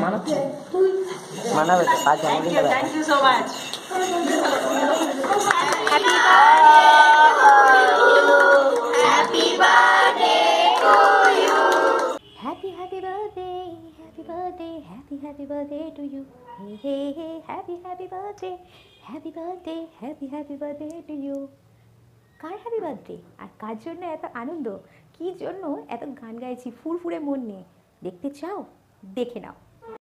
মানাবে তো, কাজ জন্মদিন। Thank you so much. Happy birthday to you. Happy happy birthday, happy birthday, happy happy birthday to you. Hey hey happy happy birthday, happy birthday, happy happy birthday to you. কার happy birthday আর কার জন্য এত আনন্দ, কী জন্য এত গান গাইছি ফুরফুরে মন নিয়ে, দেখতে চাও? দেখে নাও।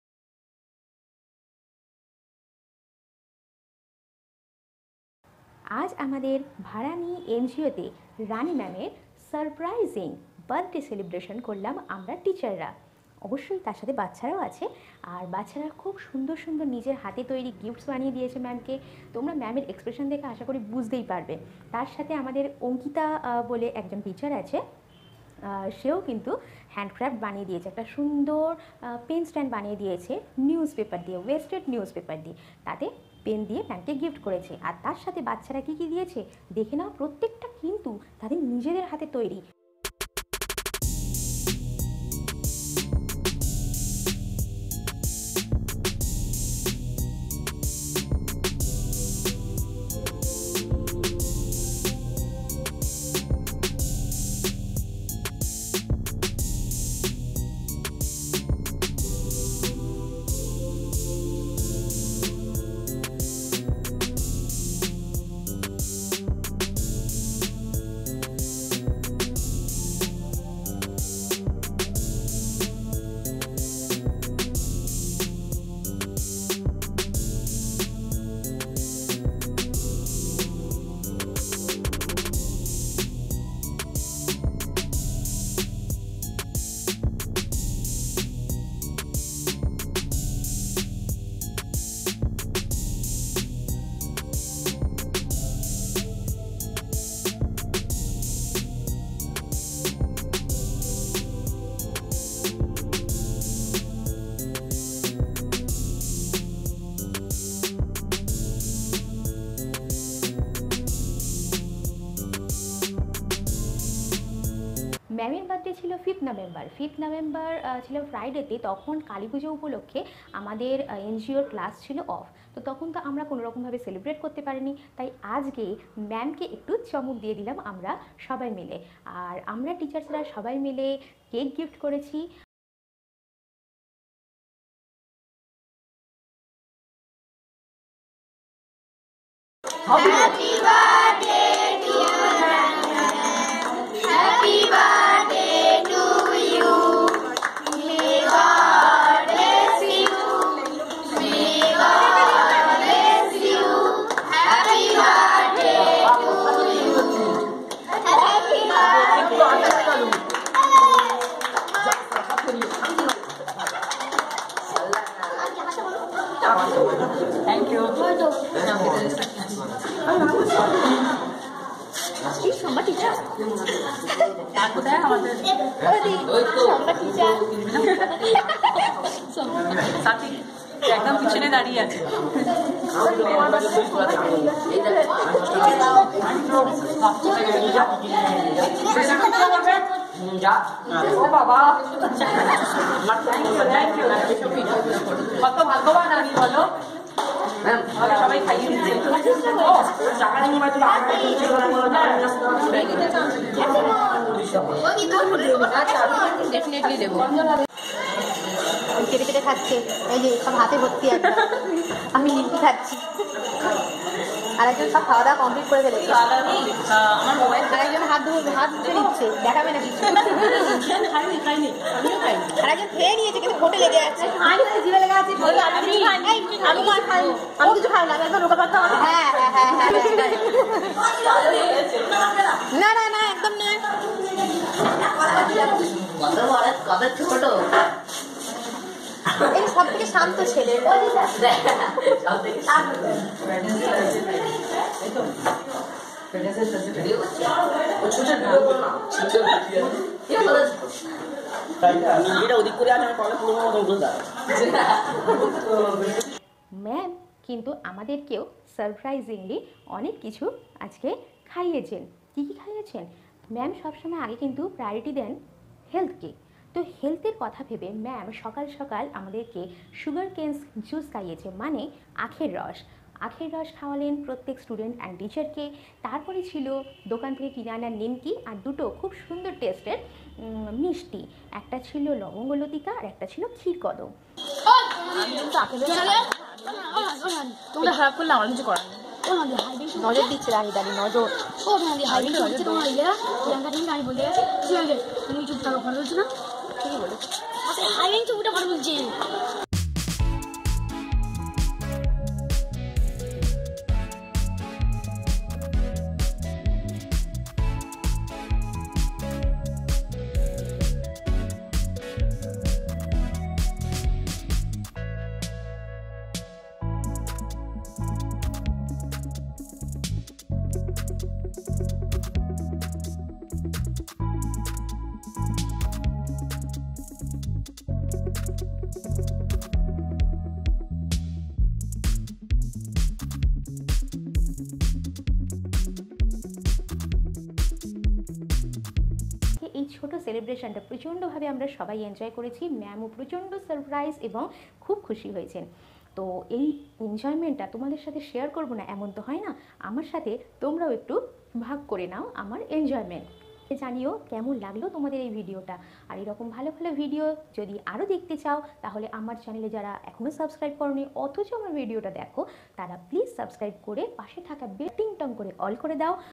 আজ আমাদের ভাড়ানি এনজিওতে রানী ম্যামের সারপ্রাইজিং বার্থডে সেলিব্রেশন করলাম আমরা টিচাররা। অবশ্যই তার সাথে বাচ্চারাও আছে, আর বাচ্চারা খুব সুন্দর সুন্দর নিজের হাতে তৈরি গিফটস বানিয়ে দিয়েছে ম্যামকে। তোমরা ম্যামের এক্সপ্রেশন দেখে আশা করি বুঝতেই পারবে। তার সাথে আমাদের অঙ্কিতা বলে একজন টিচার আছে, সেও কিন্তু হ্যান্ডক্রাফট বানিয়ে দিয়েছে, একটা সুন্দর পেন স্ট্যান্ড বানিয়ে দিয়েছে নিউজ পেপার দিয়ে, ওয়েস্টেড নিউজ পেপার দিয়ে, তাতে পেন দিয়ে ম্যামকে গিফট করেছে। আর তার সাথে বাচ্চারা কী কী দিয়েছে দেখে নাও, প্রত্যেকটা কিন্তু তাদের নিজেদের হাতে তৈরি। ম্যামের বার্থডে ছিল 5 নভেম্বর। 5 নভেম্বর ছিল ফ্রাইডেতে, তখন কালী পুজো উপলক্ষে আমাদের এনজিওর ক্লাস ছিল অফ, তো তখন তো আমরা কোনোরকমভাবে সেলিব্রেট করতে পারিনি। তাই আজকে ম্যামকে একটু চমক দিয়ে দিলাম আমরা সবাই মিলে, আর আমরা টিচার্সরা সবাই মিলে কেক গিফট করেছি। Happy birthday to you. Happy birthday to you. May God bless you. May God bless you. Happy birthday to you. Happy birthday. Thank you. সম্বা টিচার কোথায় আমাদের সম্বা টিচার সাথী একদম পিছনে দাঁড়িয়ে আছে। কত ভাগ্যবান আমি বলো, সবাই খাইয়ে ডেফিনেটলি দেবো। কেটে কেটে খাচ্ছে, এই যে সব হাতে ভর্তি একদম, আমি নিমকি খাচ্ছি, আর একজন সব খাওয়া দাওয়া কমপ্লিট করে ফেলেছে, আমার মোবাইল আর একজন হাত মুছে নিচ্ছে, দেখাবে না কিছু, খাইনি খাইনি আমিও খাইনি, আর একজন খেয়ে নিয়েছে কিন্তু ঠোঁটে লেগে যাচ্ছে, জিভে লেগে আছে। আমি কিছু খাই না, আমি একদম রোগা পাতা। হ্যাঁ হ্যাঁ হ্যাঁ হ্যাঁ, না না না একদম না, ছোট এই সব থেকে শান্ত ছেলে। ম্যাম কিন্তু আমাদেরকেও সারপ্রাইজিংলি অনেক কিছু আজকে খাইয়েছেন। কী কী খাইয়েছেন? ম্যাম সবসময় আগে কিন্তু প্রায়োরিটি দেন হেলথকে, তো হেলথের কথা ভেবে ম্যাম সকাল সকাল আমাদেরকে সুগার কেনস জুস খাইয়েছে, মানে আখের রস। আখের রস খাওয়ালেন প্রত্যেক স্টুডেন্ট অ্যান্ড টিচারকে। তারপরে ছিল দোকান থেকে কিনে আনা নিমকি আর দুটো খুব সুন্দর টেস্টের মিষ্টি, একটা ছিল লবঙ্গলতিকা আর একটা ছিল ক্ষীরকদম। তোমরা খারাপ করলে আমার কিছু করার নেই। নজর দিচ্ছে রানী দাঁড়িয়ে নজর। তুমি চুপ থাকো, ভালো বলছো না? ঠিকই বলেছো। হাইবেন চুপটা ভালো বলছি। এই ছোট সেলিব্রেশনটা প্রচণ্ডভাবে আমরা সবাই এনজয় করেছি। ম্যামও প্রচণ্ড সারপ্রাইজ এবং খুব খুশি হয়েছেন। তো এই এনজয়মেন্টটা তোমাদের সাথে শেয়ার করবো না এমন তো হয় না, আমার সাথে তোমরাও একটু ভাগ করে নাও আমার এনজয়মেন্ট। জানিও কেমন লাগলো তোমাদের এই ভিডিওটা। আর এরকম ভালো ভালো ভিডিও যদি আরও দেখতে চাও তাহলে আমার চ্যানেলে যারা এখনও সাবস্ক্রাইব করোনি অথচ আমার ভিডিওটা দেখো, তারা প্লিজ সাবস্ক্রাইব করে পাশে থাকা বেল টিং টং করে অল করে দাও,